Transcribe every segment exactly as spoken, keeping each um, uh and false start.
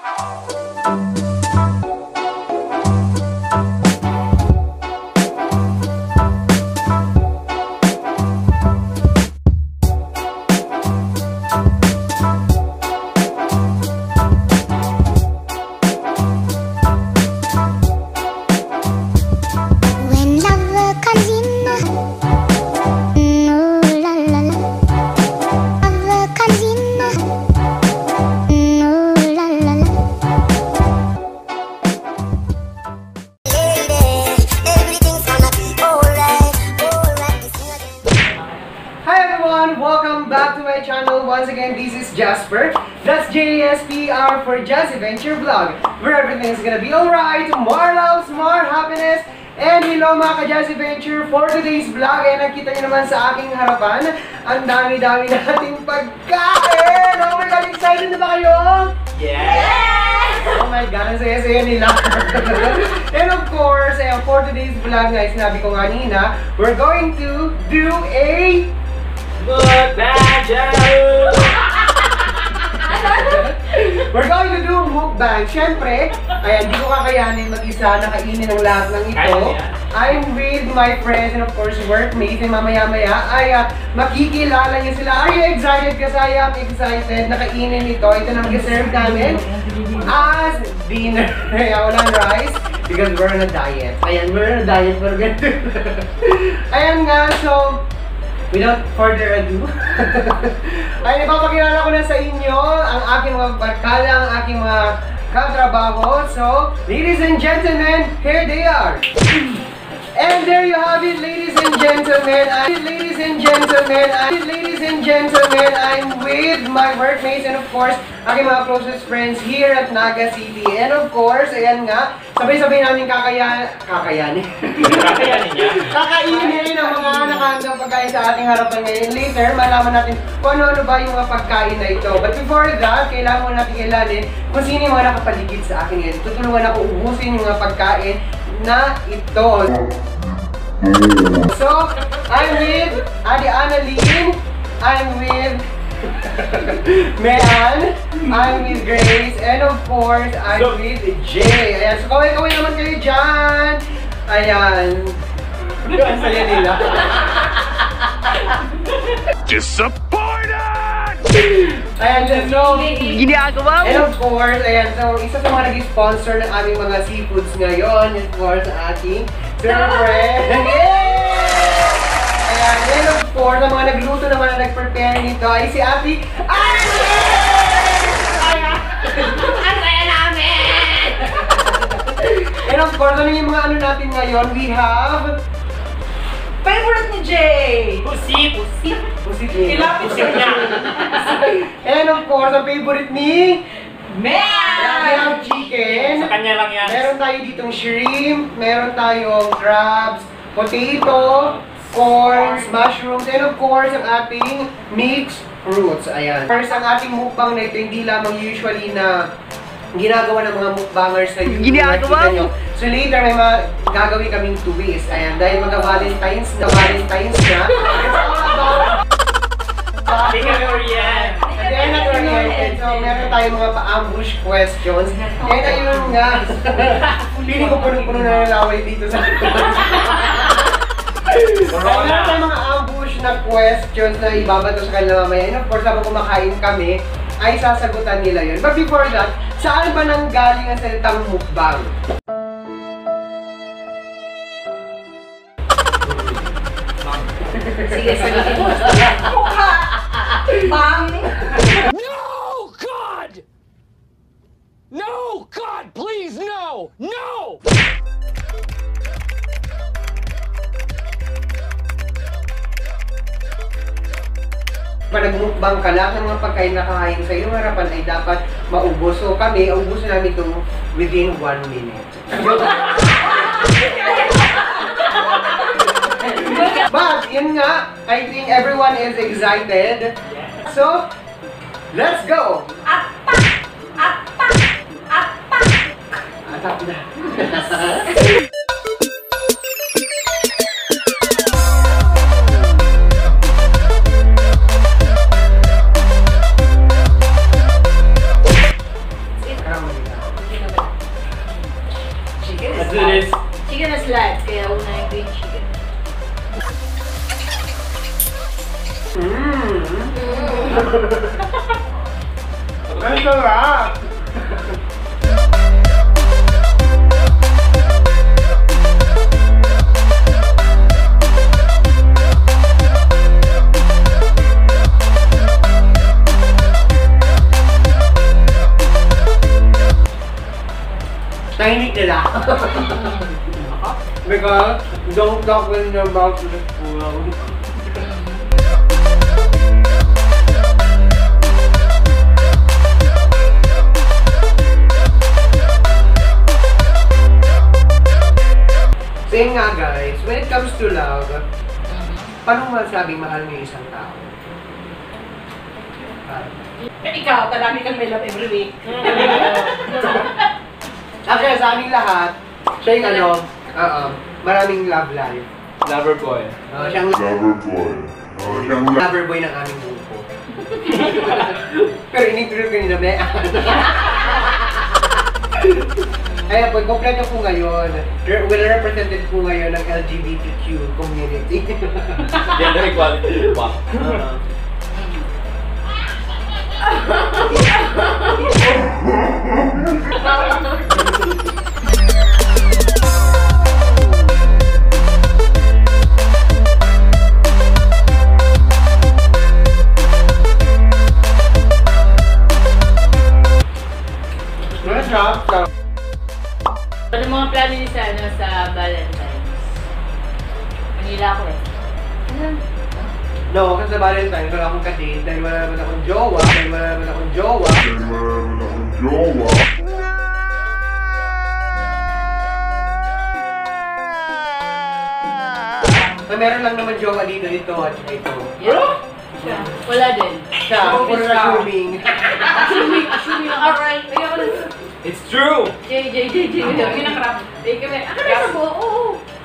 Welcome back to my channel. Once again, this is Jasper. That's J S P R for Jazz Adventure Vlog, where everything's gonna be alright. More love, more happiness. And hello mga ka-Jazz Adventure, for today's vlog ay nakita nyo naman sa aking harapan, ang dami-dami nating pagkain! Oh my God, excited na ba kayo? Yeah! Oh my God, ang saya-saya nila. And of course, eh, for today's vlog nga, sinabi ko kanina, we're going to do a mukbang! We're going to do mukbang. Siyempre, ay hindi ko kakayanin mag-isa na kainin ang lahat ng ito. I'm with my friends and of course workmates. And mamaya-maya ay uh, makikilala niyo sila. Are you excited? Kasi I am excited na kainin ito. Ito na mag-serve namin as dinner. Walang rice because we're on a diet. Ayan, we're on a diet. We're ganito. Ayan nga, so without further ado, ay ipapakilala ko na sa inyo ang aking mga barkada, ang aking mga katrabaho. So, ladies and gentlemen, here they are. And there you have it, ladies and gentlemen. I, ladies and gentlemen, I, ladies and gentlemen, I'm with my workmates and of course, aking mga closest friends here at Naga City. And of course, ayan nga, sabay-sabay namin kakayan, kakayanin. Kakayanin niya? Kakainin ang mga nakahandang pagkain sa ating harapan ngayon. Later, malaman natin kung ano-ano ba yung mga pagkain na ito. But before that, kailangan mo natin kilanin kung sino yung mga nakapaligid sa akin ngayon. Tutulungan ako ubusin yung mga pagkain na ito. So, I'm with Adi Annalyn, I'm with Mean, I'm with Grace, and of course, I'm so, with Jay. Ayan, so kaway-kaway naman kayo dyan. Ayan. Ang saya nila. Disappointed! Ayan, so, ginagawa mo! and of course, ayan, so, isa sa mga nag-sponsor ng aming mga seafoods ngayon, of course, ang ating surprise! Ayan, and of course, ang mga nagluto naman na nag-prepare nito ay si Ate Annalyn! Ang saya namin! And of course, ano yung mga ano natin ngayon? We have favorite ni Jay! Pusi! Pusi! Pusi Jay. Ilapit siya niya! And of course, ang favorite ni Mean! we have chicken. Sa kanya lang yan. Meron tayo ditong shrimp, meron tayong crabs, potato, corns, mushrooms, and of course, ang ating mixed fruits. Ayan. First, ang ating mukbang na ito, hindi lamang usually na ginagawa ng mga mukbangers na YouTube. Ginagawa mo? So later, may mga gagawin kaming twist. Ayan, dahil mga-Valentine's na, Valentine's na. It's all about Hindi kami oriented. Hindi kami nag-oriented. So, meron tayong mga pa-ambush questions. Kaya na yun nga. Piling ko punong-puno na ng laway dito sa Kaya meron tayong mga ambush na questions na ibabato sa kanila mamaya. And of course, habang kumakain kami, ay sasagutan nila yun. But before that, saan ba nanggaling ang salitang mukbang? Sige, sagutin mo. Bang! No, God! No, God, please, no! No! Pag nagmukbang ka lang, ang mga pagkain na kakain sa iyong harapan ay dapat maubos. So kami, ubusin namin ito within one minute. But, yun nga, I think everyone is excited. So, let's go! Apak! Apak! Apak! Atap na. Ang sarap! Tahimik nila. Because don't talk when you're about to the school. Same nga guys, when it comes to love, paano mo masabing mahal mo yung isang tao? Ah. Eh, ikaw, talami kang may love every week. Actually, sa aming lahat, siya yung ano, oo, maraming love life. Lover boy. Uh, siyang Lover boy. Oh, siyang lover boy ng aming grupo. Pero in-interview kanina, be. Ayan po, kompleto po ngayon. Re- well represented po ngayon ng L G B T Q community. Gender equality. Wow. What's up? Ano mga plano niyo sa, ano, sa Valentine's? Manila ako eh. No, kasi sa Valentine's wala akong kadate dahil wala naman akong jowa, dahil wala naman akong jowa. Dahil wala naman akong jowa. May meron lang naman jowa dito, ito at saka ito. Yeah. Siya. Wala din. Siya, puro assuming. Assuming, assuming lang. Alright. Ayoko lang. It's true! J, J, J, J. Yun ang rap. Eh, kami. Ako na sa buo. Oo.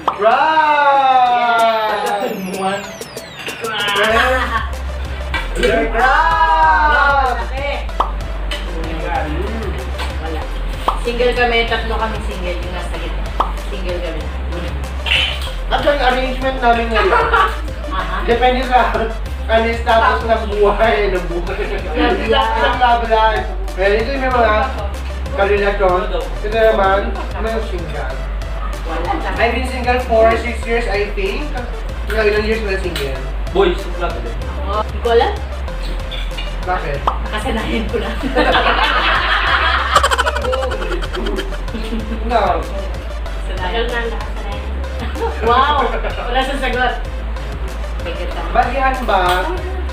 Right! One. Right! Okay. Wala. Single kami. Tatlo kami single. Yung nasa gitna. Single kami. Actually, arrangement namin ngayon. Aha. Depende sa ano yung status ng buhay, ng buhay. Status ng love life. Well, ito yung may mga karelasyon. Ito naman, may single. Wala. I've been single for six years, I think. Ikaw, ilang years na single? Boys, flat ulit. Oh, hindi ko alam. Bakit? Nakasanayan ko lang. No. Sanayan na nakasanayan. Wow! Wala sa sagot. Balihan ba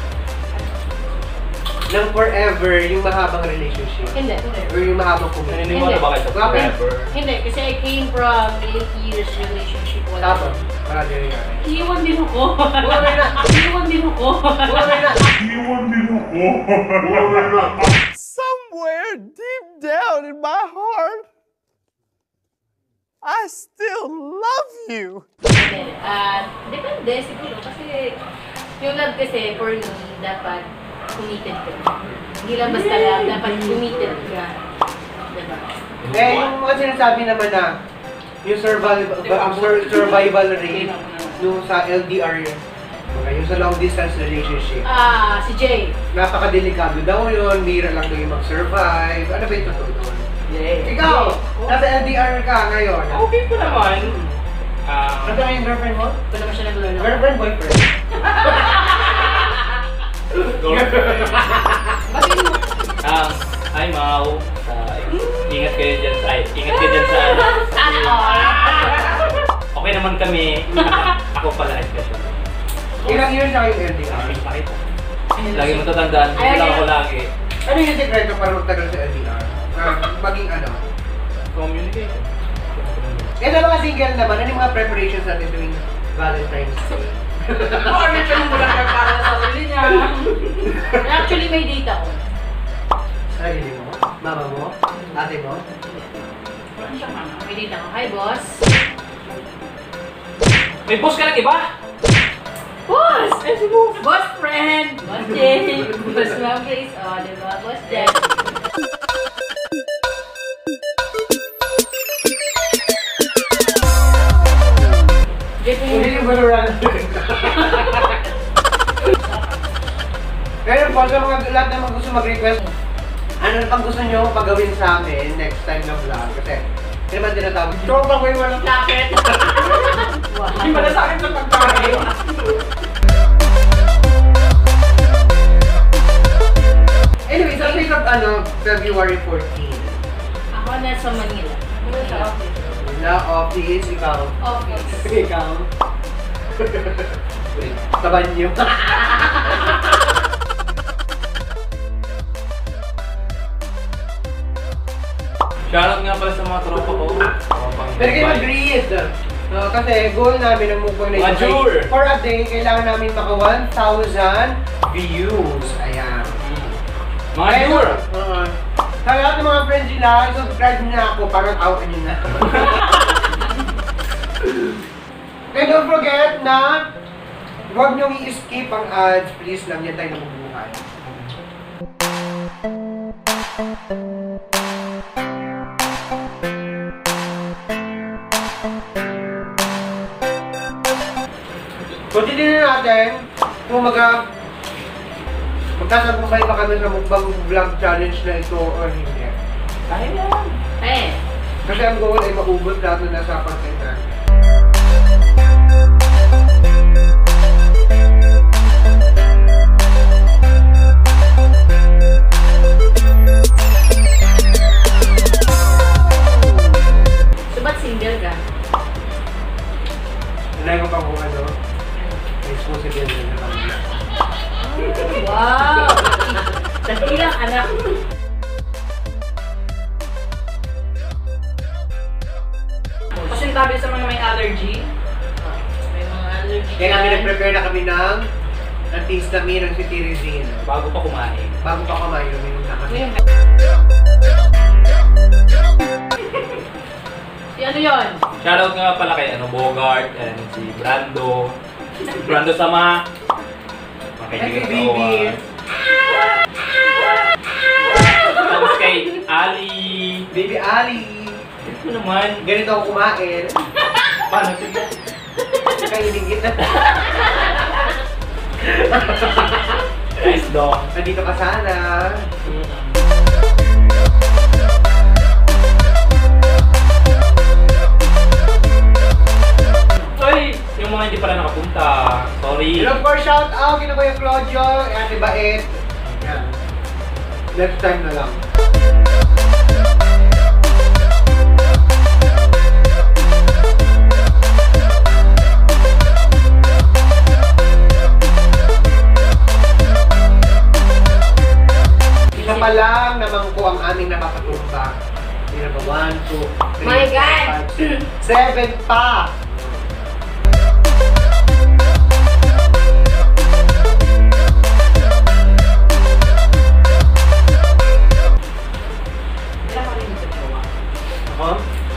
ng forever yung mahabang relationship? Hindi. Or yung mahabang commitment? Naniniwala ba kayo sa Bakit? forever? Hindi, kasi I came from eight years relationship. Wala. Tapos, wala din yung Iiwan din ako. Buhay na! Iiwan din ako. Buhay na! Iwan din ako. Buhay na. Somewhere deep down in my heart, I still love you. Hindi. Ah, depende siguro. Kasi yung love kasi for me, dapat committed ka. Hindi lang basta love, dapat committed ka. Diba? Eh, yung mga sinasabi naman na yung survival, uh, sur- survival rate yung sa L D R yun, okay, yung sa long distance relationship. Ah, si Jay. Napakadelikado daw yun, bira lang daw yung mag-survive. Ano ba yung totoo doon? Yeah. Ikaw, nasa L D R ka ngayon. Okay po naman. Ah, Ano ba yung girlfriend mo? Ito naman siya naglulong. Girlfriend, boyfriend? Bakit mo? ah, hi Mau. Ah, ingat kayo dyan sa, ay, ingat kayo dyan sa, Sana all. okay naman kami. Ako pala especially. Ilang years na kayong L D R? Maraming pakita. Lagi mo tatandaan, hindi lang ako lagi. Ano yung sekreto para magtagal sa L D R? Ah, maging ano? Communication. Eh, na mga single naman, ano yung mga preparations natin tuwing Valentine's Day? Actually, may date ako. Sarili mo? Mama mo? Ate mo? May date ako. Hi, boss. May boss ka ng iba? Boss! Eh, si boss. Boss friend. Boss Jay. Boss Ma'am Grace. O, oh, diba? Boss Jay. Hindi yung baluran. Ngayon po, sa mga lahat naman gusto mag-request, Ano na pang gusto nyo pagawin sa amin next time na vlog? Kasi, hindi naman tinatawag. Tropa ko yung walang jacket! Hindi pala sa akin sa pagkain. Anyway, sa date of ano, February fourteenth. Ako nasa Manila. Ano sa office? Wala, office, ikaw. Office. Ikaw. Taban niyo. Shoutout nga pala sa mga tropa ko. Tropang Pero kayo Dubai. mag-read. No, kasi goal namin ng mukbang na ito. Major! ay, For a day, kailangan namin maka one thousand views. Ayan. Mga Kaya, Jur! uh, sa lahat ng mga friends nila, subscribe na ako para out nyo na. And don't forget na huwag nyo i-skip ang ads. Please lang, yan tayo nabubuhay. Continue na natin kung maga magkasagumbay pa kami sa mukbang vlog challenge na ito or hindi. Dahil yan. Eh. Kasi ang goal ay maubos lahat na nasa content natin. So, ba't single ka? Nanay ko pa kung ano, exclusive yan na kami. Wow! Dakilang anak. Pasintabi sa mga may allergy. May mga allergy. Kaya namin nag-prepare na kami ng antihistamine ng cetirizine. Bago pa kumain. Bago pa kumain, uminom na kami. Si ano yun? Shoutout nga pala kay ano, Bogart and si Brando. Si Brando Sama. Mga kaibigan Ay, ko. baby. Tapos kay Ali. Baby Ali. Ito naman. Ganito ako kumain. Paano sige? Kainin kita. Nice dog. Nandito ka sana. Ay, yung mga hindi pala nakapunta. Sorry. And of course, shout out kina Kuya Claudio, Ate Bait. Yan. Next time na lang. Isa pa lang naman ko ang aming nakakatumba. Hindi na ba? One, two, three, My four, God! five, six, seven pa! Huh?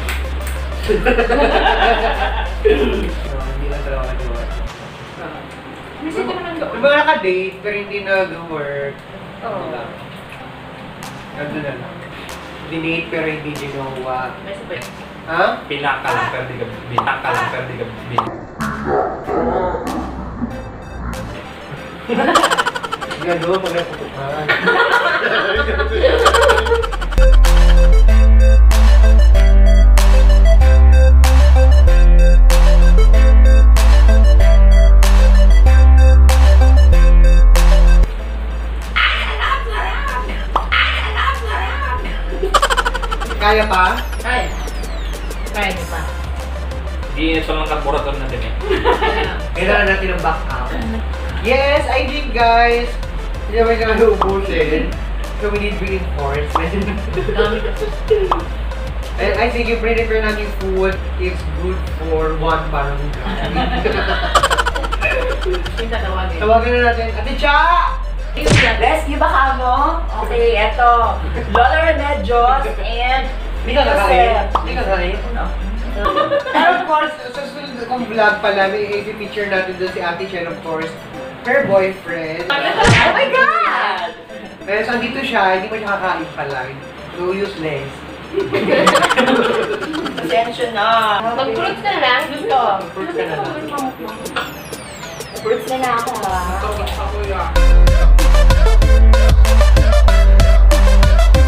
Hindi na talaga nag-work. Miss ko naman doon. Yung mga naka-date pero hindi nag-work. Oo. Ano lang. Ano na lang. Dinate pero hindi ginawa. May sabay. Ha? Pinaka lang pero di ka binaka lang pero di ka bin. Gano'n pag naputukan. Kaya pa? Kaya. Kaya niyo pa. Hindi ito lang karburador natin eh. Kailangan natin ng backup. Yes, I did guys! Hindi naman siya naubusin. So we need reinforcement. Dami kasi. And I think if prepare natin food, it's good for one parang Yung tatawagin. Tawagan na natin, Ate Cha! Rescue ba ka mo? Okay, eto. Lola Remedios and Hindi ka kakain? Hindi ka kakain? No. And of course, sa susunod kong vlog pala, may i-feature natin doon si Ate Chen, of course, her boyfriend. Oh my God! Pero so, dito siya, hindi mo siya kakain pala. So, useless. Pasensya na. Mag-fruits na lang. Gusto. Fruits ka na lang. Fruits na na ako ha. Ako, ako,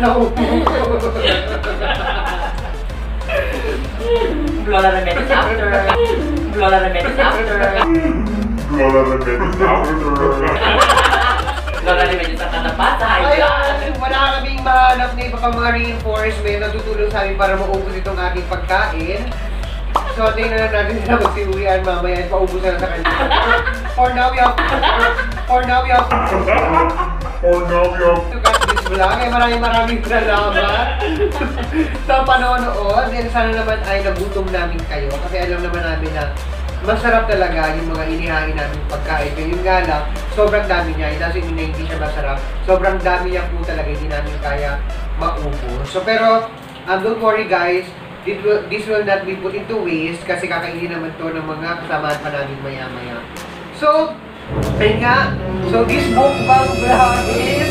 Lola Remedios after. Lola Remedios after. Lola Remedios after. Lola Remedios sa katapat sa high blood. Ayun, wala kaming mahanap na iba pang mga reinforcement na tutulong sa amin para maubos itong aking pagkain. So, tingnan na natin sila magsiuwian mamaya at paubos na lang sa kanila. For now, we have For now, we have Or now we have to cut this vlog. Ay, maraming maraming salamat sa panonood. And sana naman ay nagutom namin kayo. Kasi alam naman namin na masarap talaga yung mga inihain namin pagkain. Pero yung nga lang, sobrang dami niya. It doesn't mean na hindi siya masarap. Sobrang dami niya po talaga. Hindi namin kaya maubos. So, pero, um, don't worry guys. This will, this will not be put into waste kasi kakainin naman to ng mga kasamahan pa namin maya-maya. So, ayun nga. So, this mukbang vlog is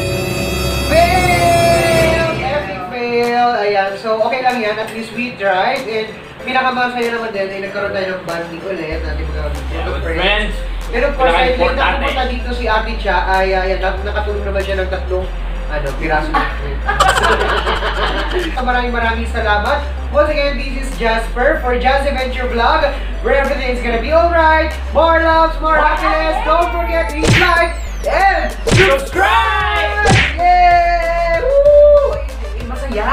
fail! Epic fail! Ayan. So, okay lang yan. At least we tried. And pinakamasaya naman din ay nagkaroon tayo ng banding ulit. Natin mga Yeah, friends. friends. Pero of course, ay late na Pinaka-importante. pumunta dito si Ate Cha. Ay, ayan, nakatulong naman siya ng tatlong ano, piraso ng food. Maraming maraming salamat. Once again, this is Jasper for Jazz Adventure Vlog, where everything is gonna be alright. More loves, more happiness. Don't forget to hit like and subscribe! Yay! Woo! Eh, eh, masaya!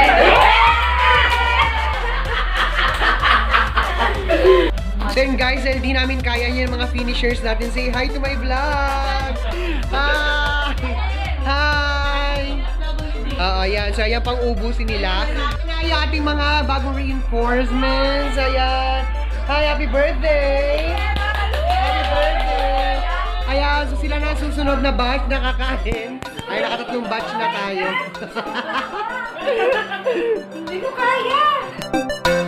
Then guys, dahil di namin kaya yan mga finishers natin, say hi to my vlog! Hi! Hi! Oo, yan. So, ayan pang ubusin nila. Ay, ating mga bagong reinforcements. Ayan. Hi, happy birthday! Happy birthday! Ayan, so sila na susunod na batch na kakain. Ay, nakatatlong batch na tayo. Hindi ko kaya!